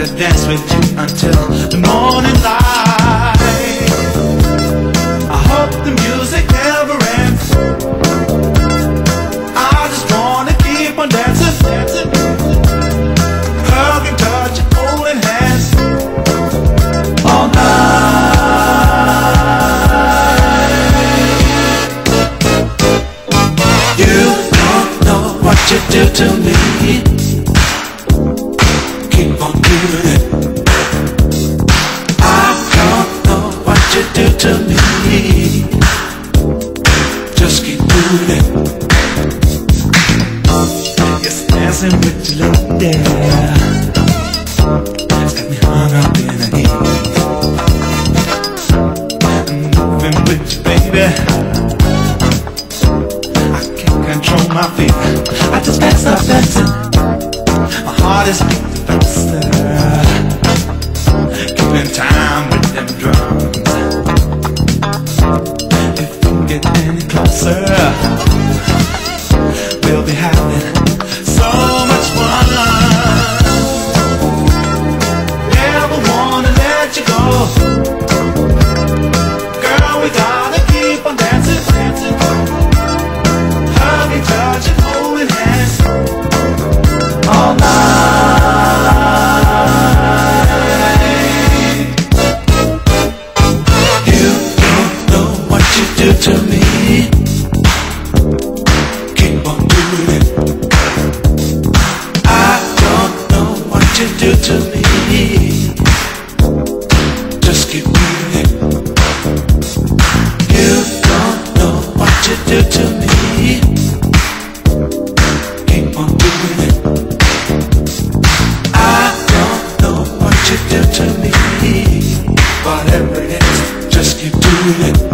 to dance with you until the morning light. I hope the music never ends. I just wanna keep on dancing, dancing, hugging, touching, holding hands all night. You don't know what you do to me. Keep on doing it. I don't know what you do to me. Just keep doing it. Yes, dancing with your lady, it's got me hung up in a heat. Moving with you, baby, I can't control my feet. I just can't stop dancing. My heart is beating faster, keeping time with them drums. If we can get any closer, we'll be having so much fun. Never wanna let you go. Girl, we gotta keep on dancing, dancing, hugging, touching, holding hands all night. You don't know what you do to me. Keep on doing it. I don't know what you do to me. Just keep doing it. You don't know what you do to me. Keep on doing it. I don't know what you do to me. Whatever it is, just keep doing it.